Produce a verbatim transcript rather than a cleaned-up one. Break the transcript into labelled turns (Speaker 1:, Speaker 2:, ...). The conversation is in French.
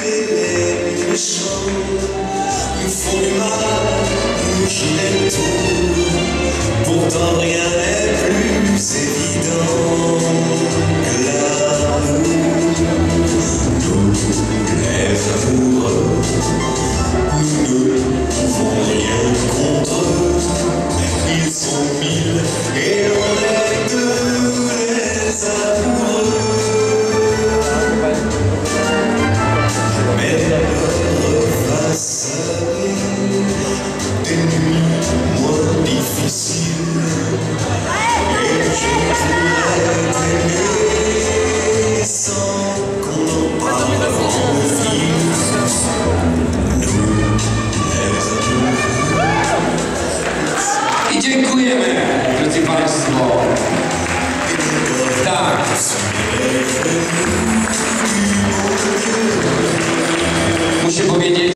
Speaker 1: les méchants nous font du mal, nous qui les tournent. Pourtant rien n'est plus évident que l'amour. Nous, les amoureux, nous ne pouvons rien contre eux. Ils sont mille et on est deux, les amoureux. Mais l'heure va sonner, des nuits moins difficiles, et je pourrais t'aimer sans qu'on en parle en ville. Nous, les amoureux.
Speaker 2: I dziękujemy, drodzy Państwo. Tak. Muszę powiedzieć.